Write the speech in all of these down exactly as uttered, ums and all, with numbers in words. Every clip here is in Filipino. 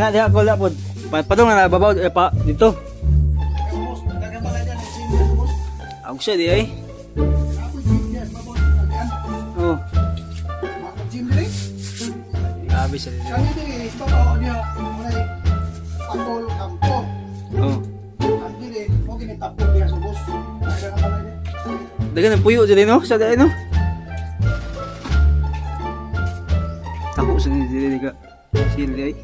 Ana diha ko lapod. Padung na babaw eh, pa dito. Ako siya di ay. Oh. Habis sa dito. Kani diri babaw niya may atol kampo. Oh. Andi diri mo kini tapos diha sa bus. Dagan ang puyo diri no, sa dai no. Tako sa diri ka. Sili ay.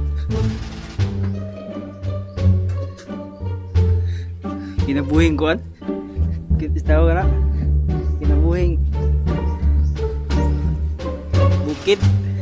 Kinabuhing ko an. Kita tahu kan? Kinabuhing bukit.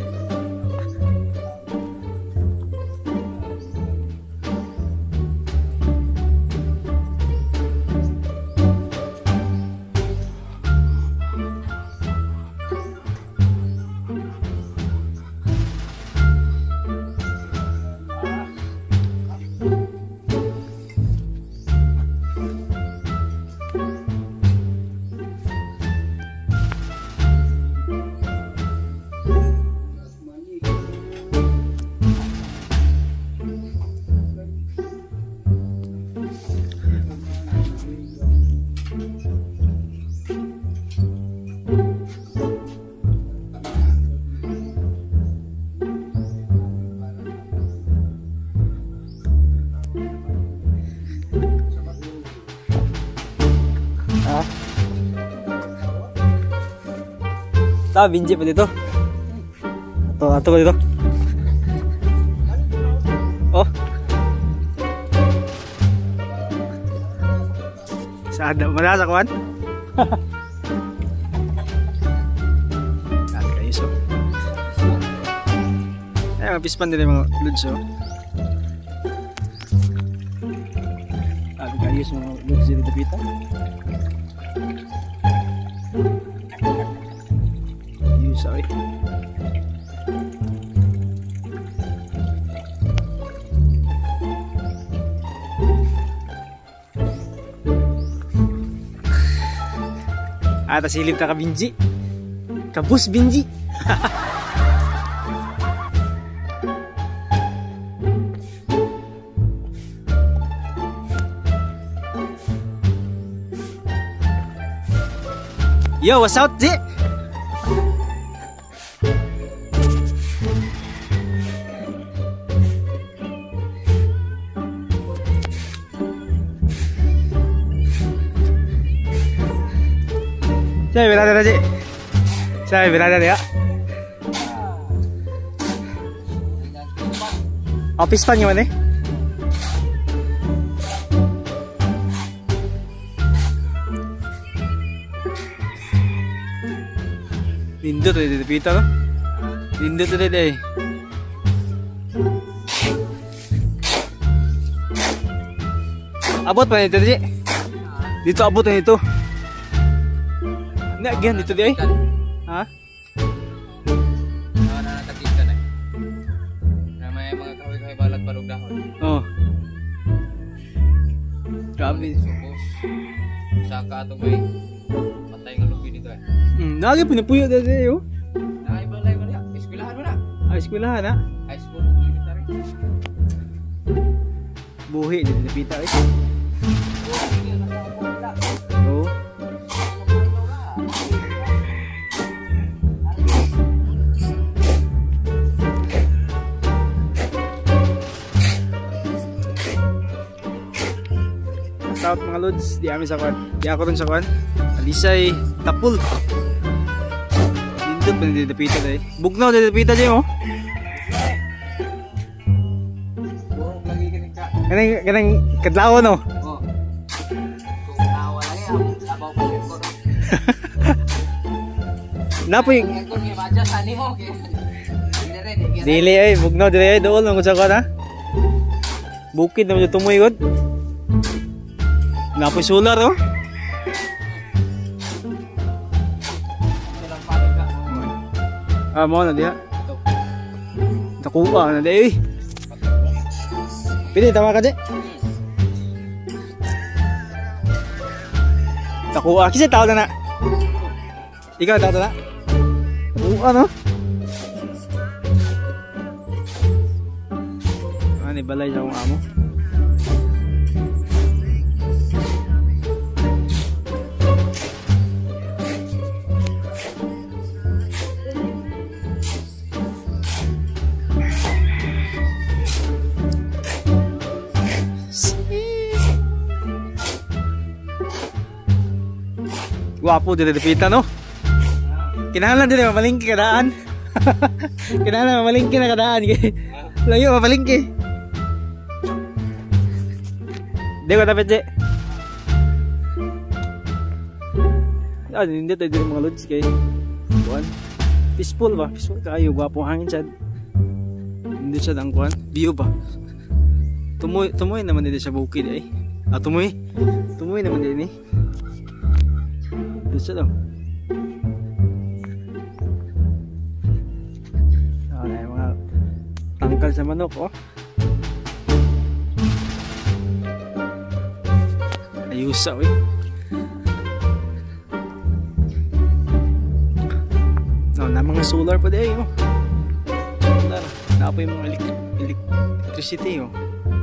Ah, binji pa dito. Ato, ato pa dito. Oh. Sada malasa kawan. At kayo so. Ay, mapispan din mga lods oh. At kayo so mga lods dito dito. Sorry. Ata silip ka kabinji. Kabus binji. Yo, what's up, Ji? Saya berada aja. Saya berada ya. Office pan gimana? Lindo tuh di pita loh. Lindo tuh deh. Abot pa nito di. Dito abot na ito. Nak gian dito di ay? Ha? Mga nakatikan ay. Na may mga kahoy-kahoy balag balog dahon. Oh. Grabe. Supos. Saka ato may matay nga lupi dito ay. Hmm, nagi pinapuyo dito yo. Ay balay mo na. Eskwelahan mo na. Ah, eskwelahan na. High school elementary. Buhi dito pita ay. Oh. Shout mga lods, di amin sa kwan. Di ako rin sa kwan. Alisay tapul. Dindot pa nididapita dahil. Bugnaw nididapita dahil mo. Burong lagi kaning ka. Kanang, kanang kadlaw no? Oh. Kung nawa lagi ang labaw pa rin ko. Napoy. Kung yung madya sa animo. Dili ay, bugnaw dili ay. Doon lang ko sa kwan ha. Bukid naman yung tumoy god. Napoy solar oh. Ah, mo na diha. Nakuha na di. Pili tama ka di. Nakuha kasi tao na na. Ikaw tao na. Nakuha no. ni balay sa akong amo. Guwapo dito dipita no. Kinahanglan din mamalingki kadaan. Kinahanglan mamalingki na kadaan. Layo mamalingki. Di ko tapit di. Ah, hindi tayo din mga lods kay kuan. Peaceful ba? Peaceful kayo. Guwapo hangin siya. Hindi siya ang kuan. View ba? Tumoy, tumoy naman dito sa bukid eh. Ah, tumoy. Tumoy naman din eh. Dito daw. Ah, ay mga tangkal sa manok oh. Ayusa eh. No, na mga solar pa din oh. Solar. Na pa yung mga elect electricity oh.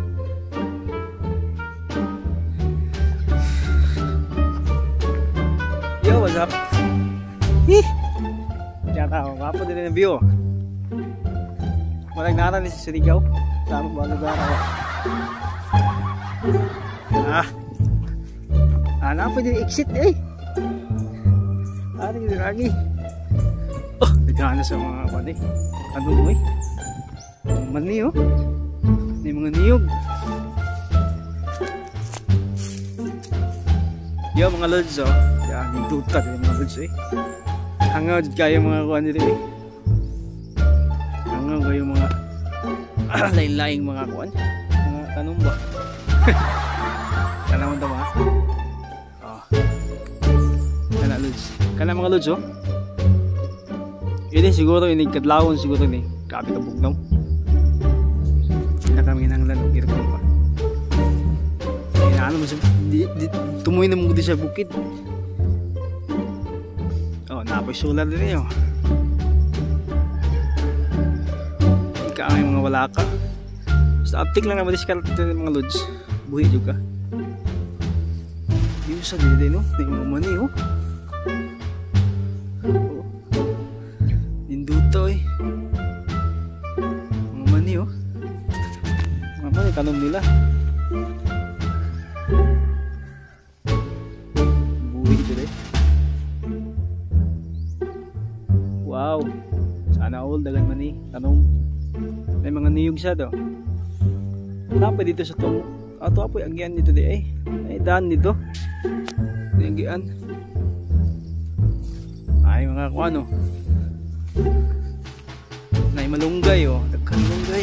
Yo, what's up? Hih! Diyan tao, wapo din ang view. Walang naran ni si Sirigaw. Tama ba lugar ako? Ah! Ah, na pa din exit eh! Ah, hindi lagi. Oh, nagkana sa mga kapatid. Ano mo eh? Mani oh. May mga niyog. Yo mga lods oh. Yan, yung duta din mga lods eh. Hangaw kayo mga kuhan nila eh. Hangaw kayo mga lain-laing mga kuhan. Mga tanong ba? Tanong ba? Oh. Kana lods. Kana mga lods oh. Ini siguro ini kadlawon siguro ni. Grabe ka bugnaw. Hindi kami nang lang irkon pa. Inaano mo siya, di, di, tumuin na mo di sa bukid. Oh, napoy solar din yun. Ika ang mga wala ka. Basta uptick lang naman discard ng mga lods. Buhi juga. Yung sa din no? Hindi mo mani oh. Induto eh. Mga mani oh. Mga mani tanong nila. Wow, sana all dagan man ni tanong. May mga niyog siya daw. Napa dito sa tong ato apoy agyan dito di ay. Ay daan dito. Agyan. Ay mga kuano. Nay malunggay oh, daghan malunggay.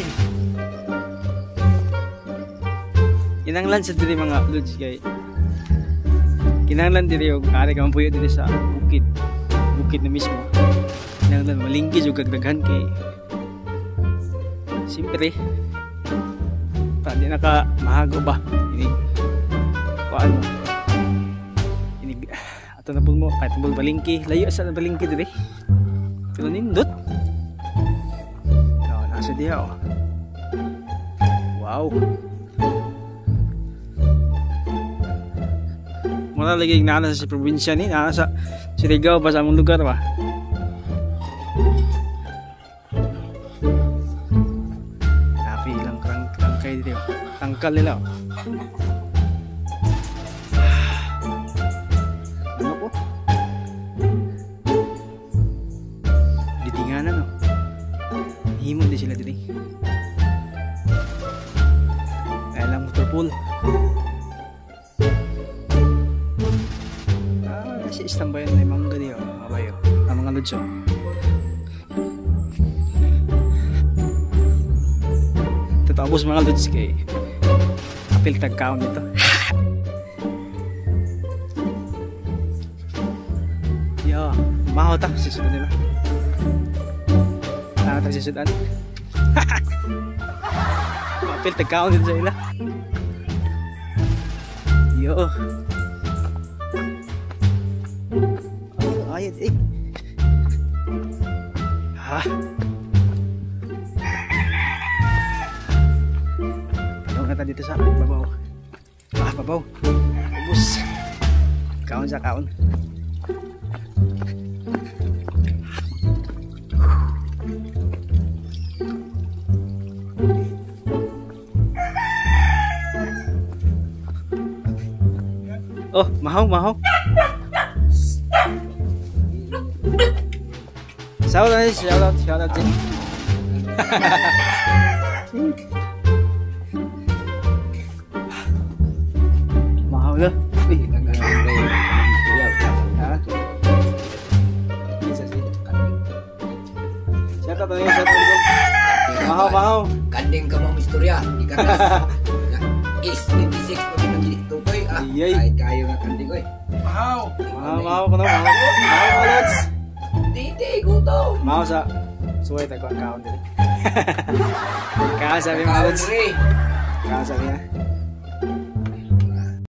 Kinanglan sa diri mga lods kay. Kinanglan diri og ari ka mampuyo diri sa bukid. Bukid na mismo. Kinanglan malingki jud gagdaghan kay simpre pa di naka mahago ba inig paano inig ato na pud mo kahit mo balingki layo sa balingki diri pero nindot no nasa diha oh. Wow muna lagi nana sa probinsya ni nana sa Surigao pa sa among lugar ba. Tangkal nila ano po ditinganan no himo di sila dili ay lang motor pool ah nasi istambayan na yung mangga diyo mabayo ang mga lodso tapos mga lods kay apil tag-count nito. Yo, maho ta sisudan nila. Ano ta sisudan? Apil tag-count nito sa ila. Yo. Oh, ayat eh. Ha. kaon na ta dito sa babaw. Ah, babaw. Ubus. Kaon sa kaon. Oh, mahaw, mahaw. Shout out, shout out, shout out. Mahaw na. Uy, ha? Isa si. Shout out na yun, shout out. Mahaw, mahaw. Kanding ka mo istorya. Ikatas. Is twenty-six pa pinagili tukoy. Ah, Iyay. kahit kayo nga kanding koy. Mahaw. Mahaw, mahaw ko na, mahaw. Mahaw, mga lods. Titi, gutom. Mahaw sa suway tayo ang kaon din. Kaya sabi mga lods. Kaon, re. Kaya sabi niya.